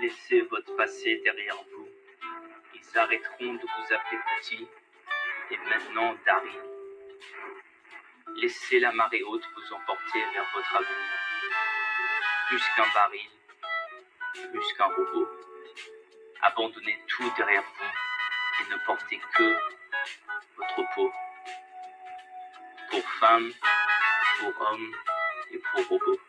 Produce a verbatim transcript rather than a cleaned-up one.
Laissez votre passé derrière vous. Ils arrêteront de vous appeler petit et maintenant Daryl. Laissez la marée haute vous emporter vers votre avenir. Plus qu'un baril, plus qu'un robot. Abandonnez tout derrière vous et ne portez que votre peau. Pour femme, pour homme et pour robot.